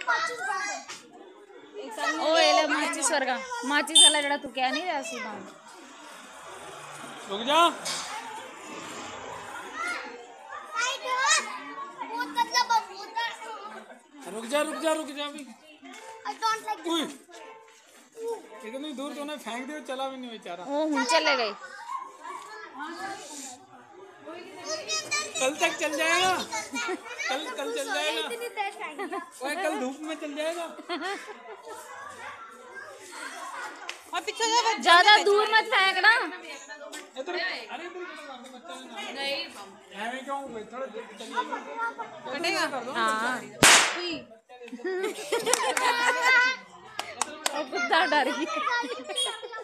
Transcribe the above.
ओ एले माचिस वर्गा माचिस वाला जड़ा तू क्या नहीं रासी बांध रुक जा रुक जा अभी इतनी दूर तो उन्हें फेंक दिया चला भी नहीं बेचारा ओ हम चले गए कल तक चल जाएगा कल चल जाएगा ओए कल धूप में चल जाएगा और पीछे ज्यादा दूर मत फेंकना इधर अरे इधर नहीं मैं क्यों थोड़ा कटेगा हां ओ कुत्ता डर गया